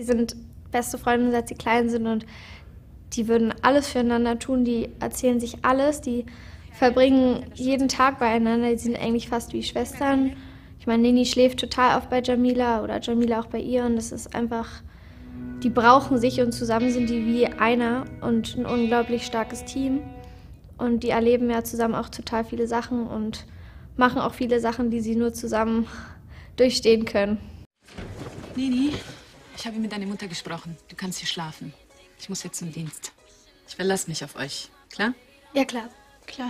Die sind beste Freundinnen, seit sie klein sind und die würden alles füreinander tun. Die erzählen sich alles, die verbringen jeden Tag beieinander. Die sind eigentlich fast wie Schwestern. Ich meine, Nini schläft total oft bei Jamila oder Jamila auch bei ihr und das ist einfach, die brauchen sich und zusammen sind die wie einer und ein unglaublich starkes Team. Und die erleben ja zusammen auch total viele Sachen und machen auch viele Sachen, die sie nur zusammen durchstehen können. Nini, ich habe mit deiner Mutter gesprochen. Du kannst hier schlafen. Ich muss jetzt zum Dienst. Ich verlasse mich auf euch. Klar? Ja, klar. Klar.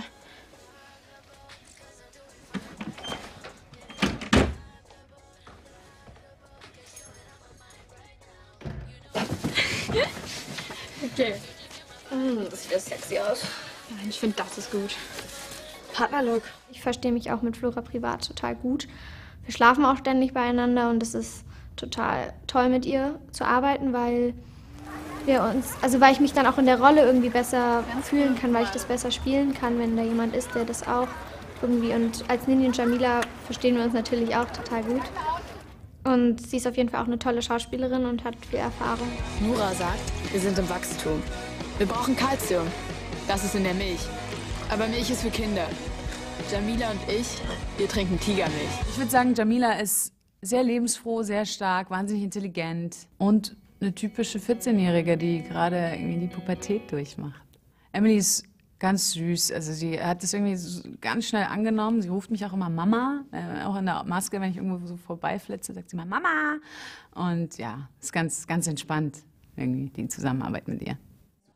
Okay. Das sieht sexy aus. Nein, ich finde, das ist gut. Partnerlook. Ich verstehe mich auch mit Flora privat total gut. Wir schlafen auch ständig beieinander und es ist total toll, mit ihr zu arbeiten, weil weil ich mich dann auch in der Rolle irgendwie besser fühlen kann, weil ich das besser spielen kann, wenn da jemand ist, der das auch irgendwie. Und als Nini und Jamila verstehen wir uns natürlich auch total gut. Und sie ist auf jeden Fall auch eine tolle Schauspielerin und hat viel Erfahrung. Nura sagt, wir sind im Wachstum. Wir brauchen Kalzium. Das ist in der Milch. Aber Milch ist für Kinder. Jamila und ich, wir trinken Tigermilch. Ich würde sagen, Jamila ist sehr lebensfroh, sehr stark, wahnsinnig intelligent und eine typische 14-Jährige, die gerade irgendwie die Pubertät durchmacht. Emily ist ganz süß, also sie hat das irgendwie so ganz schnell angenommen. Sie ruft mich auch immer Mama, auch in der Maske, wenn ich irgendwo so vorbeiflitze, sagt sie mal Mama. Und ja, ist ganz, ganz entspannt irgendwie die Zusammenarbeit mit ihr.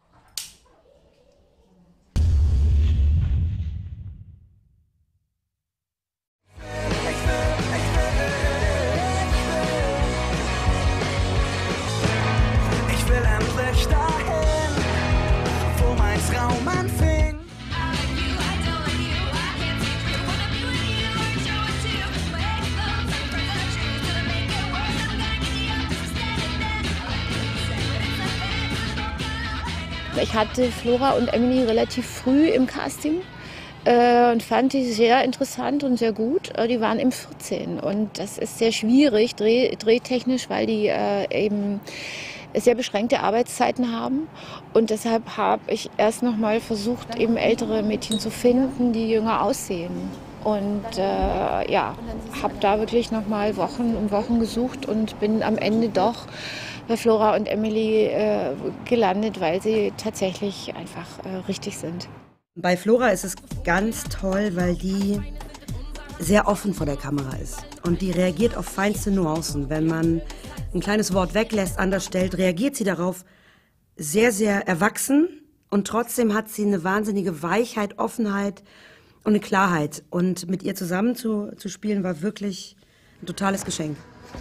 Ich hatte Flora und Emily relativ früh im Casting und fand die sehr interessant und sehr gut. Die waren im 14 und das ist sehr schwierig, drehtechnisch, weil die eben sehr beschränkte Arbeitszeiten haben. Und deshalb habe ich erst noch mal versucht, eben ältere Mädchen zu finden, die jünger aussehen. Und ja, habe da wirklich noch mal Wochen und Wochen gesucht und bin am Ende doch bei Flora und Emily gelandet, weil sie tatsächlich einfach richtig sind. Bei Flora ist es ganz toll, weil die sehr offen vor der Kamera ist. Und die reagiert auf feinste Nuancen. Wenn man ein kleines Wort weglässt, anders stellt, reagiert sie darauf sehr, sehr erwachsen. Und trotzdem hat sie eine wahnsinnige Weichheit, Offenheit und eine Klarheit. Und mit ihr zusammen zu spielen, war wirklich ein totales Geschenk.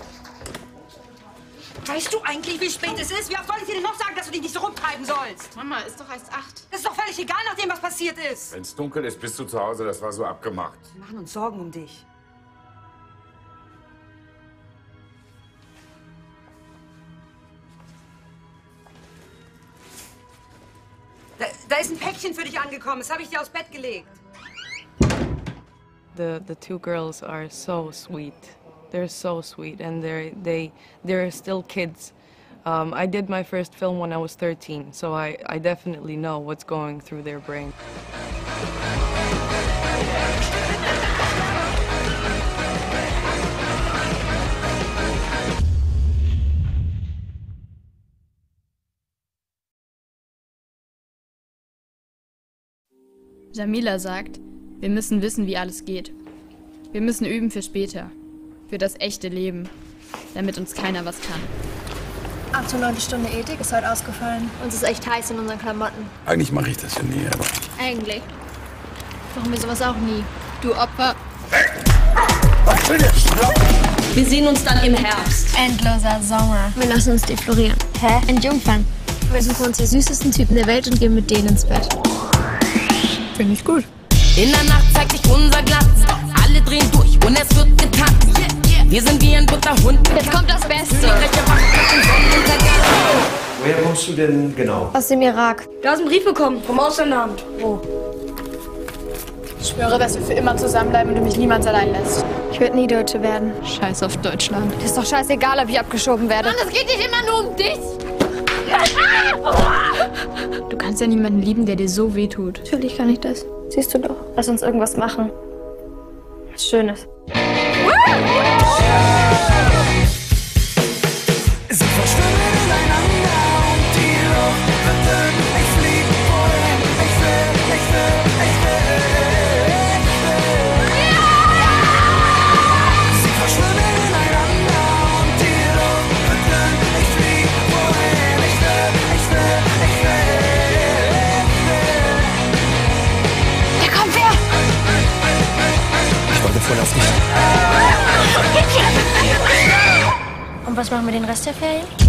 Weißt du eigentlich, wie spät es ist? Wie oft soll ich dir denn noch sagen, dass du dich nicht so rumtreiben sollst? Mama, ist doch erst 8. Das ist doch völlig egal, nachdem was passiert ist. Wenn's dunkel ist, bist du zu Hause. Das war so abgemacht. Wir machen uns Sorgen um dich. Da ist ein Päckchen für dich angekommen. Das habe ich dir aufs Bett gelegt. The two girls are so sweet. They're so sweet, and they're still kids. I did my first film when I was 13, so I definitely know what's going through their brain. Jamila sagt, wir müssen wissen, wie alles geht. Wir müssen üben für später, für das echte Leben, damit uns keiner was kann. 8. und 9. Stunde Ethik ist heute ausgefallen. Uns ist echt heiß in unseren Klamotten. Eigentlich mache ich das ja nie, aber... Eigentlich. Machen wir sowas auch nie. Du Opfer. Wir sehen uns dann im Herbst. Endloser Sommer. Wir lassen uns deflorieren. Hä? Entjungfern. Wir suchen uns die süßesten Typen der Welt und gehen mit denen ins Bett. Finde ich gut. In der Nacht zeigt sich unser Glanz. Alle drehen durch und es wird getanzt. Wir sind wie ein Butterhund. Jetzt kommt das Beste. Woher kommst du denn genau? Aus dem Irak. Du hast einen Brief bekommen vom Ausländeramt. Wo? Ich schwöre, dass wir für immer zusammenbleiben und du mich niemals allein lässt. Ich werde nie Deutsche werden. Scheiß auf Deutschland. Das ist doch scheißegal, ob ich abgeschoben werde. Mann, es geht nicht immer nur um dich. Du kannst ja niemanden lieben, der dir so wehtut. Natürlich kann ich das. Siehst du doch. Lass uns irgendwas machen. Was Schönes. Sie verschwimmen ineinander und die Luft wird dünn. Ich flieg wohin, ich will. Sie verschwimmen ineinander und die Luft wird dünn. Ich flieg wohin, ich will. Der kommt her! Ich wollte voll auf dich. Und was machen wir den Rest der Ferien?